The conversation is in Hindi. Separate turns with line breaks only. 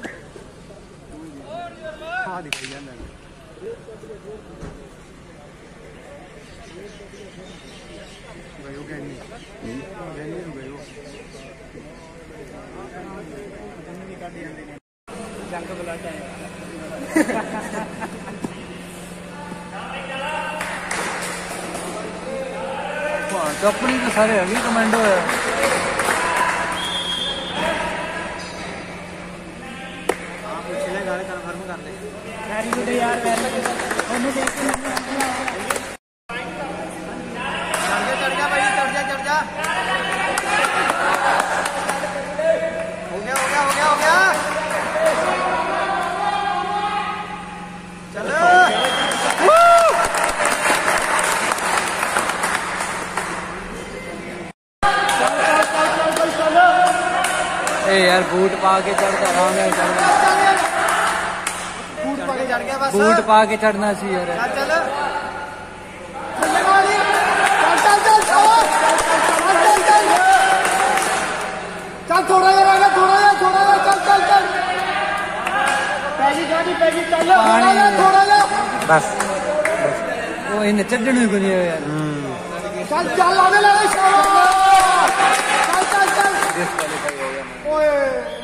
हाँ दिखाई जाता है गयो क्या नहीं गयो जंग बुला के अपनी तो सारे अभी कमांडो है। पिछले गाने कन्फर्म कर ले वेरी गुड यार वेरी गुड उन्हें देख के चढ़ जा भाई चढ़ जा हो गया चलो यार बूट पा के चढ़ता आराम है बूट पा के चढ़ना चाहिए यार चल थोड़ा बस वो इन्हें चढ़ने को नहीं है यार चल